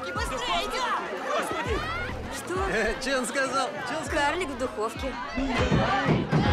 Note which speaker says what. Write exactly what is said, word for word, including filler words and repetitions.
Speaker 1: духовке! Быстрее, идем!
Speaker 2: Что?
Speaker 3: Че он сказал? Че он сказал?
Speaker 2: Карлик в духовке.